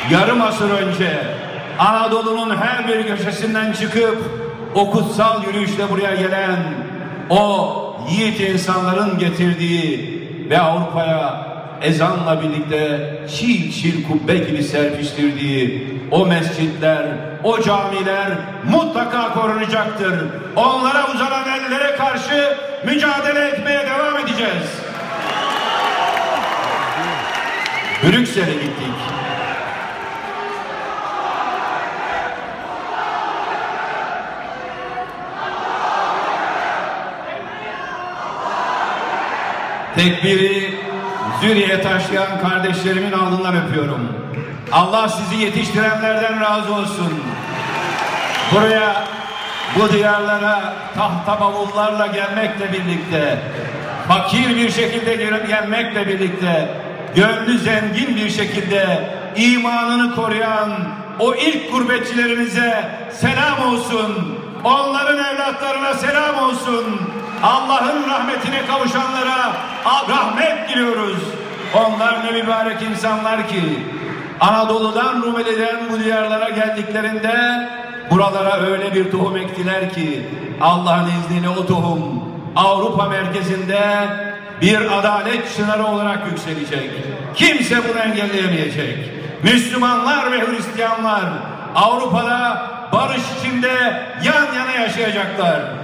yarım asır önce Anadolu'nun her bir köşesinden çıkıp o kutsal yürüyüşle buraya gelen o yiğit insanların getirdiği ve Avrupa'ya ezanla birlikte çil çil kubbe gibi serpiştirdiği o mescitler, o camiler mutlaka korunacaktır. Onlara uzanan ellere karşı mücadele etmeye devam edeceğiz. Brüksel'e gittik. Tekbiri Züriye taşıyan kardeşlerimin alnından öpüyorum. Allah sizi yetiştirenlerden razı olsun. Buraya, bu diyarlara tahta bavullarla gelmekle birlikte, fakir bir şekilde gelmekle birlikte, gönlü zengin bir şekilde imanını koruyan o ilk gurbetçilerimize selam olsun. Onların evlatlarına selam olsun. Allah'ın rahmetine kavuşanlara rahmet diliyoruz. Onlar ne mübarek insanlar ki Anadolu'dan Rumeli'den bu diyarlara geldiklerinde buralara öyle bir tohum ektiler ki Allah'ın izniyle o tohum Avrupa merkezinde bir adalet çınarı olarak yükselecek. Kimse bunu engelleyemeyecek. Müslümanlar ve Hristiyanlar Avrupa'da barış içinde yan yana yaşayacaklar.